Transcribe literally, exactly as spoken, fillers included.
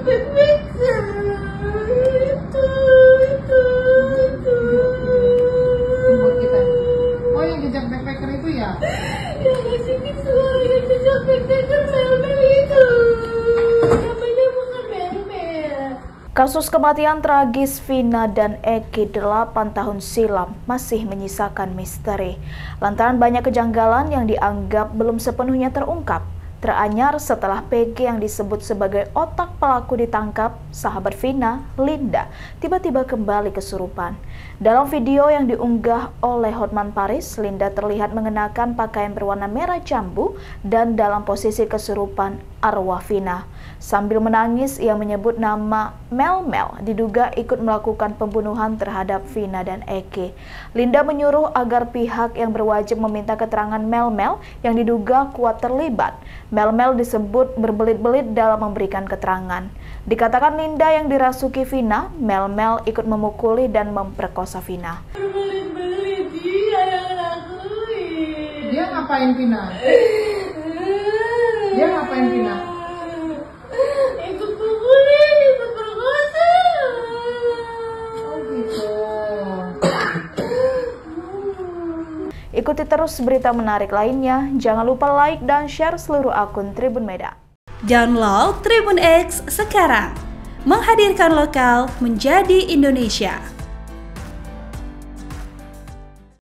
baik-baik. Itu, itu, itu. Buat kita. Oh, yang jejak backpacker itu ya? Yang ngasih visual, yang jejak backpacker Mel-Mel itu. Namanya bukan Mel-Mel. Kasus kematian tragis Vina dan Eki delapan tahun silam masih menyisakan misteri. Lantaran banyak kejanggalan yang dianggap belum sepenuhnya terungkap. Teranyar setelah P G yang disebut sebagai otak pelaku ditangkap, sahabat Vina, Linda, tiba-tiba kembali kesurupan. Dalam video yang diunggah oleh Hotman Paris, Linda terlihat mengenakan pakaian berwarna merah jambu dan dalam posisi kesurupan arwah Vina. Sambil menangis, ia menyebut nama Mel-Mel, diduga ikut melakukan pembunuhan terhadap Vina dan Eki. Linda menyuruh agar pihak yang berwajib meminta keterangan Mel-Mel yang diduga kuat terlibat. Mel-Mel disebut berbelit-belit dalam memberikan keterangan. Dikatakan Linda yang dirasuki Vina, Mel-Mel ikut memukuli dan memperkosa Vina. Berbelit-belit, dia yang lakuin. Dia ngapain Vina? Dia ngapain Vina? Ikut pukulin, ikut perkosa. Oh gitu. Ikuti terus berita menarik lainnya. Jangan lupa like dan share seluruh akun Tribun Medan. Download Tribun X sekarang. Menghadirkan lokal menjadi Indonesia.